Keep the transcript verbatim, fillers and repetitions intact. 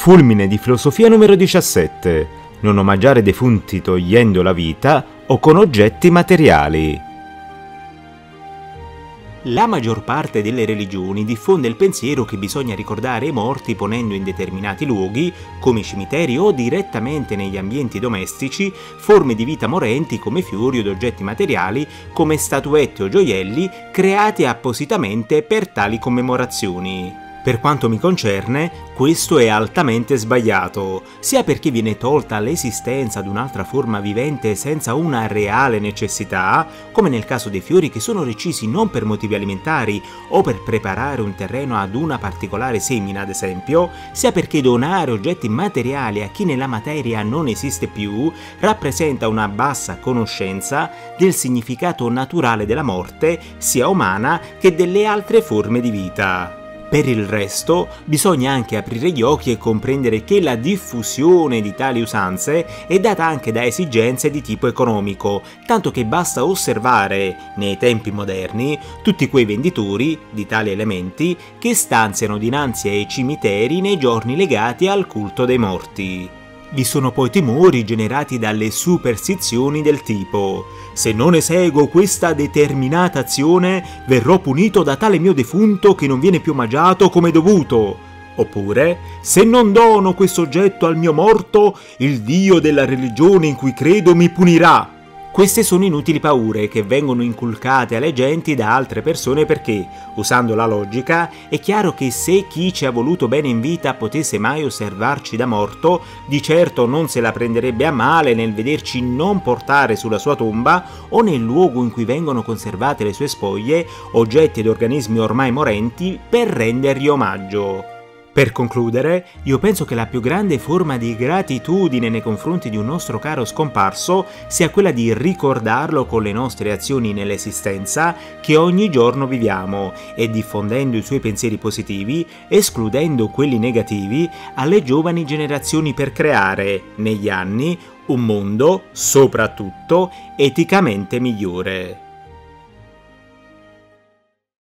Fulmine di filosofia numero diciassette. Non omaggiare defunti togliendo la vita o con oggetti materiali. La maggior parte delle religioni diffonde il pensiero che bisogna ricordare i morti ponendo in determinati luoghi, come i cimiteri o direttamente negli ambienti domestici, forme di vita morenti come fiori od oggetti materiali, come statuette o gioielli creati appositamente per tali commemorazioni. Per quanto mi concerne, questo è altamente sbagliato, sia perché viene tolta l'esistenza ad un'altra forma vivente senza una reale necessità, come nel caso dei fiori che sono recisi non per motivi alimentari o per preparare un terreno ad una particolare semina, ad esempio, sia perché donare oggetti materiali a chi nella materia non esiste più rappresenta una bassa conoscenza del significato naturale della morte, sia umana che delle altre forme di vita. Per il resto, bisogna anche aprire gli occhi e comprendere che la diffusione di tali usanze è data anche da esigenze di tipo economico, tanto che basta osservare, nei tempi moderni, tutti quei venditori di tali elementi che stanziano dinanzi ai cimiteri nei giorni legati al culto dei morti. Vi sono poi timori generati dalle superstizioni del tipo: se non eseguo questa determinata azione verrò punito da tale mio defunto che non viene più omaggiato come dovuto, oppure se non dono questo oggetto al mio morto il dio della religione in cui credo mi punirà. Queste sono inutili paure che vengono inculcate alle genti da altre persone perché, usando la logica, è chiaro che se chi ci ha voluto bene in vita potesse mai osservarci da morto, di certo non se la prenderebbe a male nel vederci non portare sulla sua tomba o nel luogo in cui vengono conservate le sue spoglie, oggetti ed organismi ormai morenti, per rendergli omaggio. Per concludere, io penso che la più grande forma di gratitudine nei confronti di un nostro caro scomparso sia quella di ricordarlo con le nostre azioni nell'esistenza che ogni giorno viviamo e diffondendo i suoi pensieri positivi, escludendo quelli negativi, alle giovani generazioni per creare, negli anni, un mondo, soprattutto, eticamente migliore.